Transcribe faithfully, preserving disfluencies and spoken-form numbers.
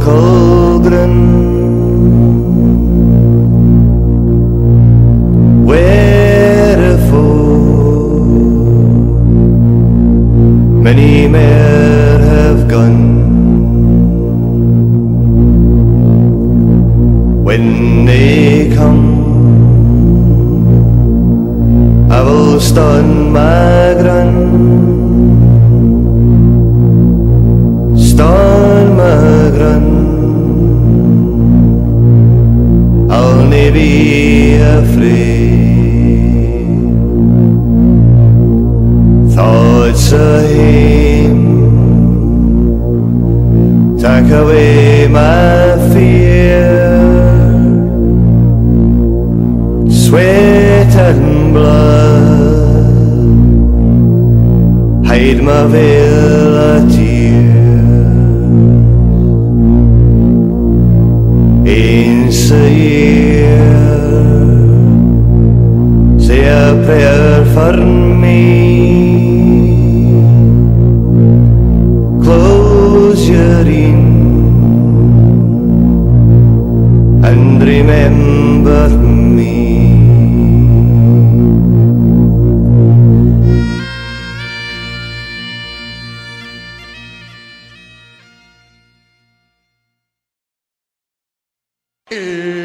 cauldron wherefore many more have gone. When they come, I will stand my ground, stand my ground. I'll never be afraid. Thoughts of him take away my fear. Sweat and blood hide my veil of tears. Once a year, say a prayer for me. Close your eyes and remember me. Uh.